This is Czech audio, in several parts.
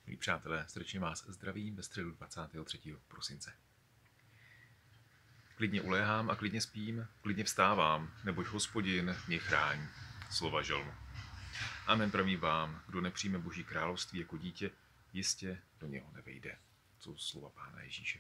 Milí přátelé, srdečně vás zdravím ve středu 23. prosince. Klidně uléhám a klidně spím, klidně vstávám, neboť Hospodin mě chrání. Slova žalmu. Amen pravím vám, kdo nepřijme Boží království jako dítě, jistě do něho nevejde. Jsou slova Pána Ježíše.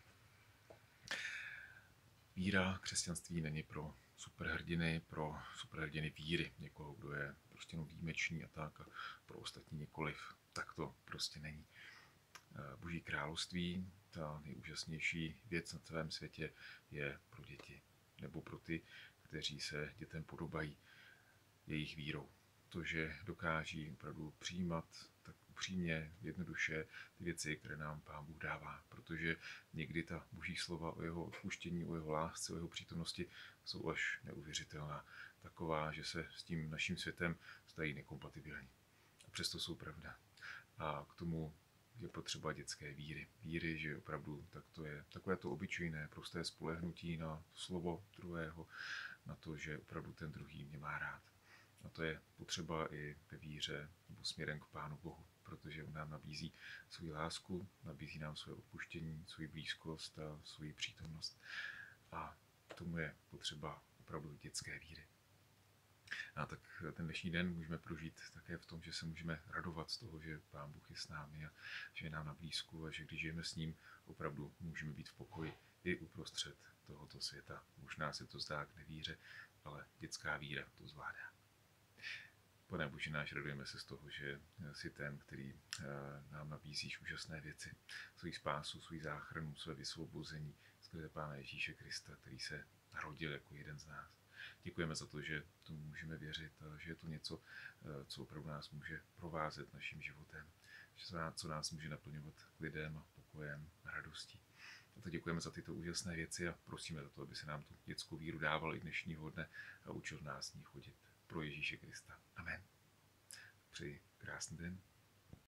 Víra křesťanství není pro superhrdiny víry, někoho, kdo je prostě výjimečný a tak, a pro ostatní nikoliv. Tak to prostě není. Boží království, ta nejúžasnější věc na celém světě, je pro děti, nebo pro ty, kteří se dětem podobají jejich vírou. To, že dokáží opravdu přijímat tak upřímně, jednoduše ty věci, které nám Pán Bůh dává, protože někdy ta Boží slova o jeho odpuštění, o jeho lásce, o jeho přítomnosti jsou až neuvěřitelná. Taková, že se s tím naším světem zdají nekompatibilní. A přesto jsou pravda. A k tomu je potřeba dětské víry. Víry, že opravdu tak to je takové to obyčejné, prosté spolehnutí na slovo druhého, na to, že opravdu ten druhý mě má rád. A to je potřeba i ve víře nebo směrem k Pánu Bohu, protože on nám nabízí svou lásku, nabízí nám své odpuštění, svou blízkost a svou přítomnost. A tomu je potřeba opravdu dětské víry. A tak ten dnešní den můžeme prožít také v tom, že se můžeme radovat z toho, že Pán Bůh je s námi a že je nám na blízku a že když žijeme s ním, opravdu můžeme být v pokoji i uprostřed tohoto světa. Možná se to zdá k nevíře, ale dětská víra to zvládá. Pane Bože náš, radujeme se z toho, že jsi ten, který nám nabízíš úžasné věci. Svoji spásu, svou záchranu, své vysvobození skrze Pána Ježíše Krista, který se narodil jako jeden z nás. Děkujeme za to, že tomu můžeme věřit a že je to něco, co opravdu nás může provázet naším životem, co nás může naplňovat klidem a pokojem a radostí. A tak děkujeme za tyto úžasné věci a prosíme za to, aby se nám tu dětskou víru dával i dnešního dne a učil nás ní chodit pro Ježíše Krista. Amen. Přeji krásný den.